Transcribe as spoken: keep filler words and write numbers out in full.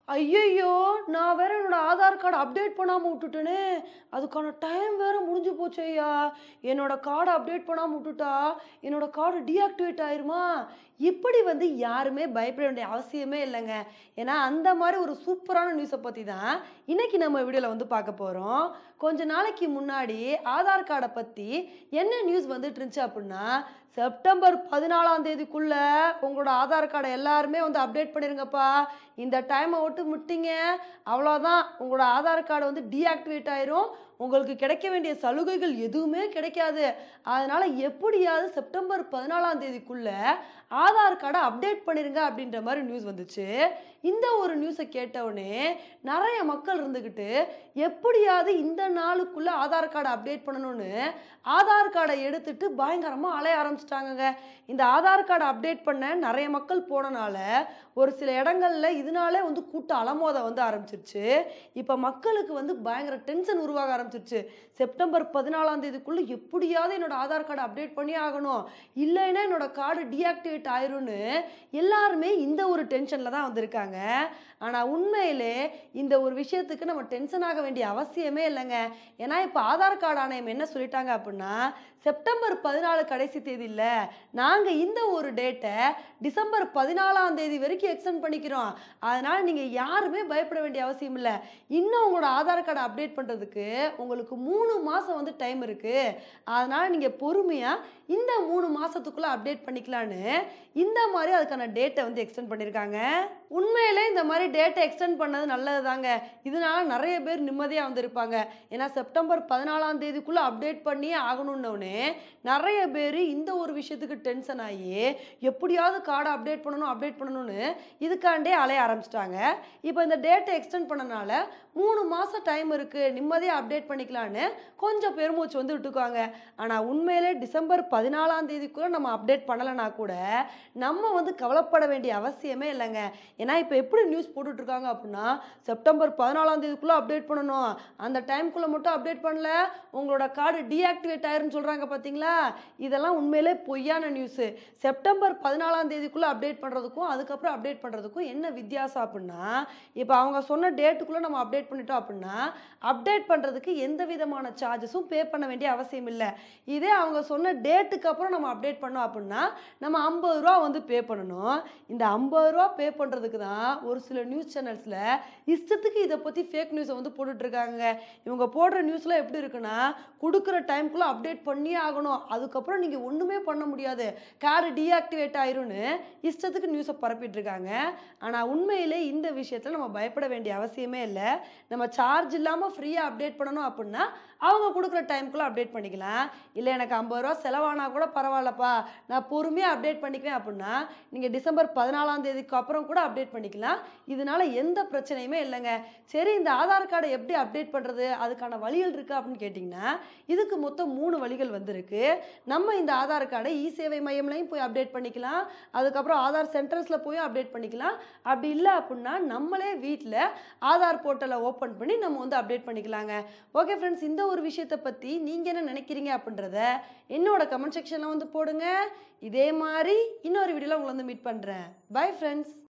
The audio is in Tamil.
ஐயய்யோ! நான் வேற என்னோட ஆதார் கார்ட் அப்டேட் பண்ணாம உட்டுட்டேனே! அதுக்கான டைம் வேற முடிஞ்சு போச்சேய்யா! என்னோட கார்ட அப்டேட் பண்ணாம உட்டுட்டா, என்னோட கார்டு டீஆக்டிவேட் ஆயிருமா? இப்படி வந்து யாருமே பயப்பட வேண்டிய அவசியமே இல்லங்க. ஏன்னா, அந்த மாரி ஒரு சூப்பரான நியூஸ பத்தி தான் இன்னைக்கு நம்ம வீடியோல வந்து பார்க்க போறோம். கொஞ்ச நாளைக்கு முன்னாடி ஆதார் கார்ட பத்தி என்ன நியூஸ் வந்துட்டு இருந்துச்சு அப்டின்னா, செப்டம்பர் பதினாலாம் தேதிக்குள்ள உங்களோட ஆதார் கார்ட எல்லாருமே வந்து அப்டேட் பண்ணிருங்கப்பா. இந்த டைம விட்டு விட்டீங்க, அவ்வளோதான் உங்களோட ஆதார் கார்டு வந்து டீஆக்டிவேட் ஆயிரும். உங்களுக்கு கிடைக்க வேண்டிய சலுகைகள் எதுவுமே கிடைக்காது. அதனால எப்படியாவது செப்டம்பர் பதினாலாம் தேதிக்குள்ள ஆதார் கார்ட அப்டேட் பண்ணிருங்க அப்படின்ற மாரி நியூஸ் வந்துச்சு. இந்த ஒரு நியூஸ கேட்டவுடனே நெறைய மக்கள் இருந்துகிட்டு, எப்படியாவது இந்த நாளுக்குள்ள ஆதார் கார்ட அப்டேட் பண்ணணும்னு ஆதார் கார்ட எடுத்துட்டு பயங்கரமா அலைய ஆரம்பிச்சுட்டாங்கங்க. இந்த ஆதார் கார்ட அப்டேட் பண்ண நெறைய மக்கள் போனனால, ஒரு சில இடங்கள்ல இதனாலே வந்து கூட்ட அலமோத வந்து ஆரம்பிச்சிருச்சு. இப்ப மக்களுக்கு வந்து பயங்கர டென்ஷன் உருவாக ஆரம்பிச்சிருச்சு. செப்டம்பர் பதினாலாம் தேதிக்குள்ள எப்படியாவது என்னோட ஆதார் கார்ட அப்டேட் பண்ணியே ஆகணும். இல்லைன்னா என்னோட கார்டு டீஆக்டிவேட் ஆயிரும்னு எல்லாருமே இந்த ஒரு டென்ஷன்ல தான் வந்திருக்காங்க. ஆனா உண்மையிலே இந்த ஒரு விஷயத்துக்கு நம்ம டென்ஷன் ஆக வேண்டிய அவசியமே இல்லங்க. ஏன்னா இப்ப ஆதார் கார்டு ஆணையம் என்ன சொல்லிட்டாங்க அப்படின்னா, செப்டம்பர் பதினாலு கடைசி தேதி இல்ல. நாங்க இந்த ஒரு டேட்ட டிசம்பர் பதினாலாம் தேதி வரைக்கும் எக்ஸ்டெண்ட் பண்ணிக்கிறோம். அதனால நீங்க யாருமே பயப்பட வேண்டிய அவசியம் இல்ல. இன்னும் உங்களோட ஆதார் கார்ட அப்டேட் பண்றதுக்கு உங்களுக்கு மூணு மாசம் வந்து டைம் இருக்கு. அதனால நீங்க பொறுமையா இந்த மூணு மாசத்துக்குள்ள அப்டேட் பண்ணிக்கலான்னு இந்த மாரி அதுக்கான டேட்ட வந்து எக்ஸ்டெண்ட் பண்ணியிருக்காங்க. உண்மையிலே இந்த மாரி டேட்ட எக்ஸ்டெண்ட் பண்ணது நல்லது தாங்க. இதனால நெறைய பேர் நிம்மதியா வந்து இருப்பாங்க. ஏன்னா செப்டம்பர் பதினாலாம் தேதிக்குள்ள அப்டேட் பண்ணியே ஆகணும்னோனே நெறைய பேரு இந்த ஒரு விஷயத்துக்கு டென்ஷன் ஆயி, எப்படியாவது கார்ட அப்டேட் பண்ணணும், அப்டேட் பண்ணணும்னு இதுக்காண்டே அலைய ஆரம்பிச்சுட்டாங்க. இப்போ இந்த டேட்ட எக்ஸ்டெண்ட் பண்ணனால மூணு மாசம் டைம் இருக்கு. நிம்மதியா அப்டேட் பண்ணிக்கலான்னு கொஞ்சம் பெருமூச்சு வந்து விட்டுக்குவாங்க. ஆனா உண்மையிலே டிசம்பர் பதினாலாம் தேதிக்குள்ள நம்ம அப்டேட் பண்ணலனா கூட, நம்ம வந்து கவலைப்பட வேண்டிய அவசியமே இல்லங்க. ஏன்னா இப்ப எப்படி நியூஸ் போட்டுட்டு இருக்காங்க அப்படின்னா, செப்டம்பர் பதினாலாம் தேதிக்குள்ள அப்டேட் பண்ணணும். அந்த டைம்க்குள்ள மட்டும் அப்டேட் பண்ணல, உங்களோட கார்டு டீஆக்டிவேட் ஆயிரும்னு சொல்றாங்க பார்த்தீங்களா? இதெல்லாம் உண்மையிலே பொய்யான நியூஸ். செப்டம்பர் பதினாலாம் தேதிக்குள்ள அப்டேட் பண்றதுக்கும், அதுக்கப்புறம் அப்டேட் பண்றதுக்கும் என்ன வித்தியாசம் அப்படின்னா, இப்ப அவங்க சொன்ன டேட்டுக்குள்ள நம்ம அப்டேட் பண்ணிட்டோம் அப்படின்னா, அப்டேட் பண்றதுக்கு எந்த விதமான சார்ஜஸும் பே பண்ண வேண்டிய அவசியம் இல்ல. இதே அவங்க சொன்ன டேட்டுக்கு அப்புறம் நம்ம அப்டேட் பண்ணோம் அப்படின்னா, நம்ம ஐம்பது ரூபாய் வந்து பே பண்ணணும். இந்த ஐம்பது ரூபாய் பே பண்றதுக்கு தான் ஒரு சில நியூஸ் சேனல்ஸ்ல இஷ்டத்துக்கு இத பத்தி ஃபேக் நியூஸ வந்து போட்டுட்டு இருக்காங்க. இவங்க போடுற நியூஸ்லாம் எப்படி இருக்குன்னா, குடுக்குற டைம்க்குள்ள அப்டேட் பண்ணியே ஆகணும். அதுக்கப்புறம் நீங்க ஒண்ணுமே பண்ண முடியாது. கார்டு டீஆக்டிவேட் ஆயிரும்னு இஷ்டத்துக்கு நியூஸ பரப்பிட்டு இருக்காங்க. ஆனா உண்மையிலே இந்த விஷயத்துல நம்ம பயப்பட வேண்டிய அவசியமே இல்ல. நம்ம சார்ஜ் இல்லாம ஃப்ரீயா அப்டேட் பண்ணணும் அப்படின்னா, அவங்க குடுக்குற டைம்க்குள்ள அப்டேட் பண்ணிக்கலாம். இல்ல எனக்கு ஐம்பது ரூபாய் செலவானா கூட பரவாயில்லப்பா, நான் பொறுமையா அப்டேட் பண்ணிக்குவேன் அப்படின்னா, நீங்க டிசம்பர் பதினாலாம் தேதிக்கு அப்புறம் கூட அப்டேட் பண்ணிக்கலாம். இதனால எந்த பிரச்சனையுமே இல்லங்க. சரி இந்த ஆதார் கார்ட எப்படி அப்டேட் பண்றது? அதுக்கான வழிகள் இருக்கா அப்படின்னு கேட்டீங்கன்னா, இதுக்கு மொத்தம் மூணு வழிகள் வந்து இருக்கு. நம்ம இந்த ஆதார் கார்ட இ-சேவை மையம்லயும் போய் அப்டேட் பண்ணிக்கலாம். அதுக்கப்புறம் ஆதார் சென்டர்ஸ்ல போயும் அப்டேட் பண்ணிக்கலாம். அப்படி இல்ல அப்படின்னா, நம்மளே வீட்ல ஆதார் போர்ட்டல ஓப்பன் பண்ணி நம்ம வந்து அப்டேட் பண்ணிக்கலாங்க. ஓகே ஃப்ரெண்ட்ஸ், இந்த ஒரு விஷயத்த பத்தி நீங்க என்ன நினைக்கிறீங்க அப்படின்றத என்னோட கமெண்ட் செக்ஷன்ல வந்து போடுங்க. இதே மாரி இன்னொரு வீடியோல உங்களை வந்து மீட் பண்றேன். Bye friends.